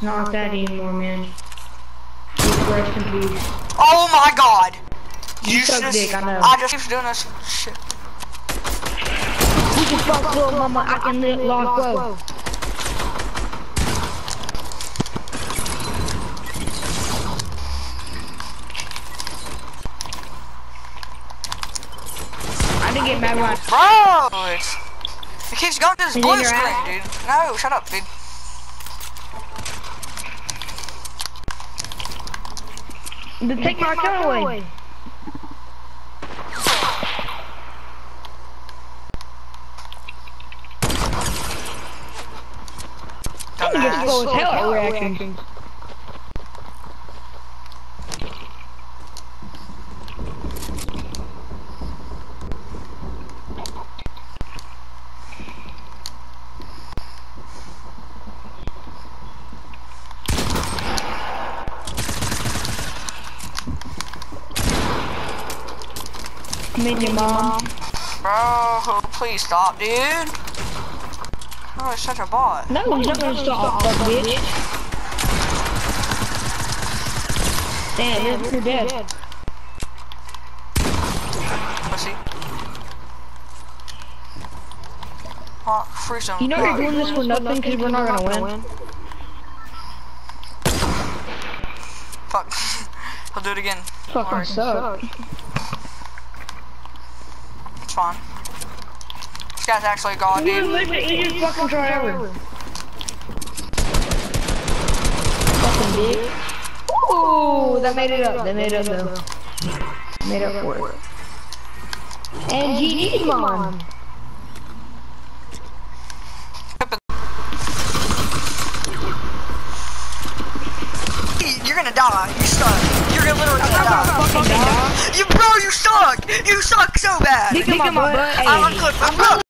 Not like that anymore, man. Rest in peace. Oh my god! You suck dick, I know. I just keep doing this shit. You can fuck little mama, I can lock low. I didn't get mad when Bro! It keeps going to this blue screen, dude. No, shut up, dude. Take my account away. I'm just slow as hell at reactions. Your mom. Bro, please stop, dude. Oh, it's such a bot. No, he's not gonna stop, bitch. Damn, you're dead. Pussy. Oh, free zone. You know you're doing this for nothing because we're not gonna win. Fuck. I'll do it again. Fucking suck. It's fine. This guy's actually a god, dude. Easiest fucking try ever. Fucking dick. Ooh, that made it up. They made it up though. Made up for it. And GG's mom. You're gonna die. You suck. You're gonna literally die. You suck. You suck so bad. Kick my butt. I'm